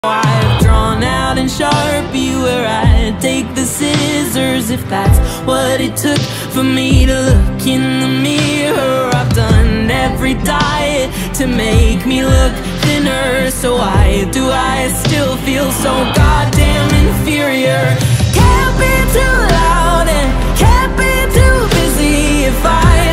I've drawn out in Sharpie where I take the scissors, if that's what it took for me to look in the mirror. I've done every diet to make me look thinner, so why do I still feel so goddamn inferior? Can't be too loud and can't be too busy if I